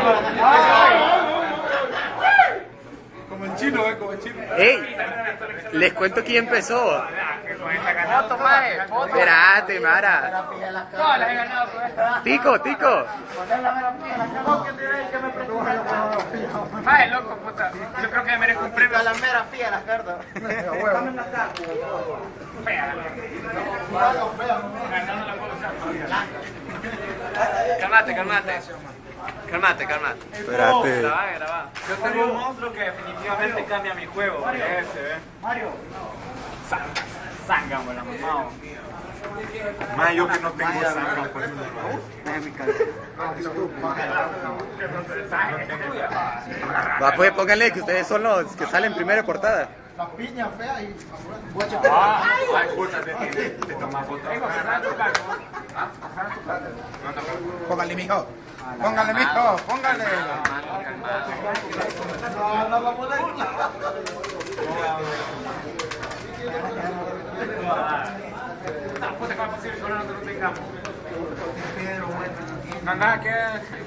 Como en chino, como en chino. ¡Ey! Les cuento quién empezó. Foto, maje, foto. Espérate, Mara. No, las he ganado, pues. Tico, Tico. Maje, loco, puta. Yo creo que me merezco un premio. La mera fía las cartas. Calmate, calmate. Calmate, calmate. Espérate. Grabá, grabá. Yo tengo un monstruo que definitivamente cambia mi juego. Ese, ¿ves? Mario. Zángamo, la mamá. Más yo que no tengo sangre, pues. Va, pues pónganle que ustedes son los que salen primero en portada. La piña fea y... Ay, puta, te tomas foto. Póngale, mijo. Póngale, mijo. Póngale. No, va a poner... Puta, ¿cómo es posible que ahora no te lo tengamos? Anda, ¿qué?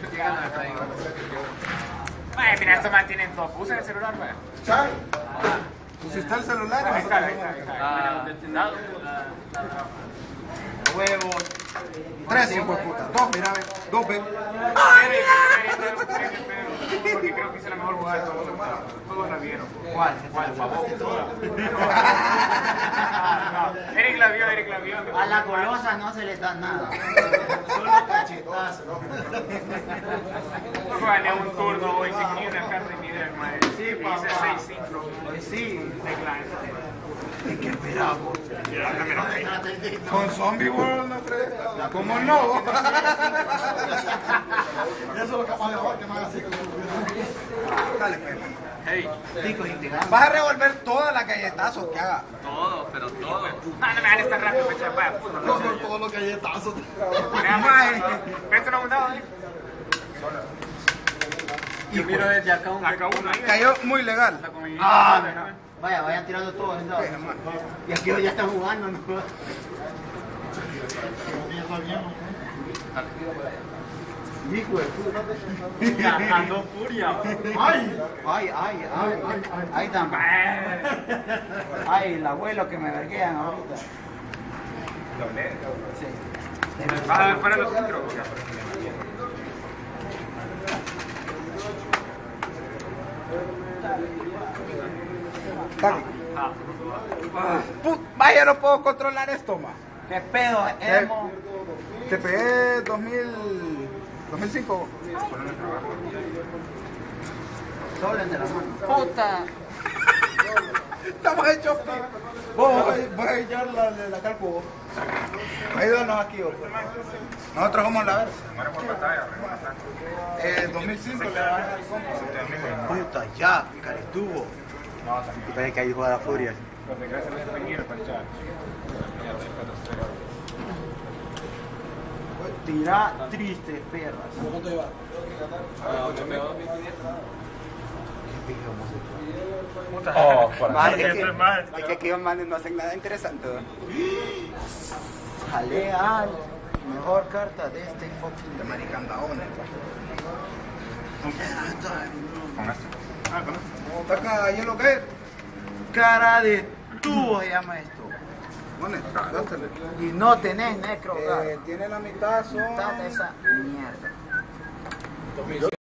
Maje, mira, estos más tienen dos. Usen el celular, maje. ¿Sabes? ¿Pusiste el celular? Ahí está, ahí está, ahí está. Huevos. 3, hijo de puta. 2, mira, 2, ve. Porque creo que hice la mejor jugada de todos. Todos la vieron. ¿Cuál? Eric la vio. A la golosa no se les da nada. Solo cachetazos. No gané un turno hoy sin ni una carta ni idea, madre. Sí, Hice papá. 6-5. Sí. ¿Y qué esperamos? Con Zombie World, no crees. ¿Cómo no? Eso es lo capaz de jugar que me haga así. Dale, pues. Hey, Vas a revolver todas las galletazos que haga. todo, pero todo. No, no me hagan esta rápido, me echan para puta. Todos los galletazos. ¿Esto no es un dado, eh? Yo miro desde acá un... Acá uno ahí. Cayó muy legal. Ah, vaya, vayan tirando todos. Y aquí ya están jugando, ¿no? Hijo de puta. Ando furia. Ay, también. Ay, el abuelo que me verguean ahorita. Vas a ver fuera los centros. Vaya, no puedo controlar esto, ma. ¿Qué pedo, Emo? Te pegué 2005. Doblen de la mano. Puta. Estamos hechos. Vos vas a echar la calco. Ayúdanos aquí, vos. Nosotros vamos a la versa. 2005 le van a dar compra. Puta, ya, caretuvo. Parece que ahí juega la furia. Tira tristes perras. ¿Cuánto lleva? Es que aquí los manes no hacen nada interesante. Jale al mejor carta de este fucking American Dawn. Está acá, ¿y lo que es? cara de tubo se llama esto. Bueno, dátele. Y no tenés necro. Tiene la mitad, son... Mitad de esa mierda.